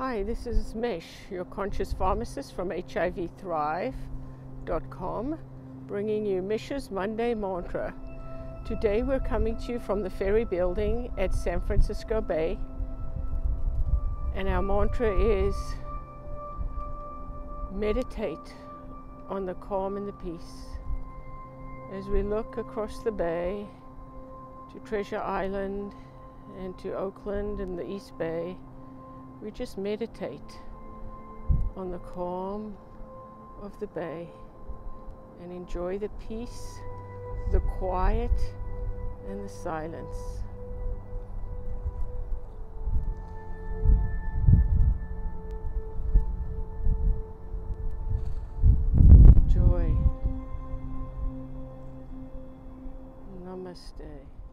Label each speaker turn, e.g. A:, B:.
A: Hi, this is Mich, your conscious pharmacist from HIVthrive.com, bringing you Mich's Monday Mantra. Today we're coming to you from the Ferry Building at San Francisco Bay, and our mantra is meditate on the calm and the peace. As we look across the bay to Treasure Island and to Oakland and the East Bay, we just meditate on the calm of the bay and enjoy the peace, the quiet, and the silence. Joy. Namaste.